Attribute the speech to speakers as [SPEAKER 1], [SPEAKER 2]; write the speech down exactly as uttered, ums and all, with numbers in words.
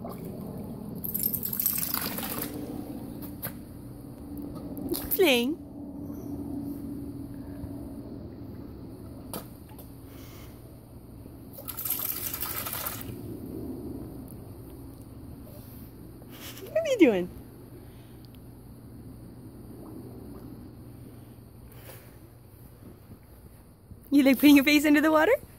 [SPEAKER 1] You playing? What are you doing? You like putting your face under the water?